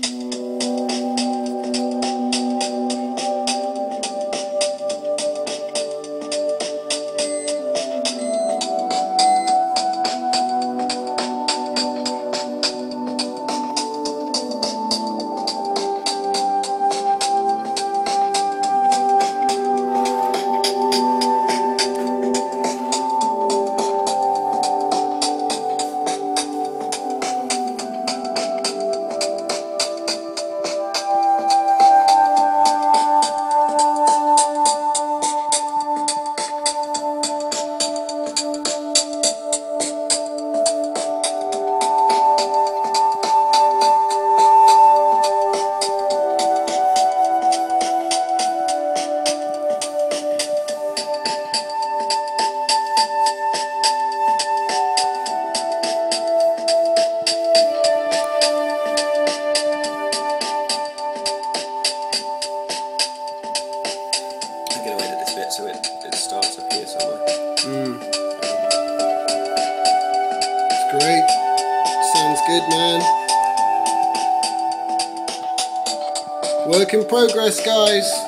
So it starts up here somewhere. It's great. Sounds good, man. Work in progress, guys.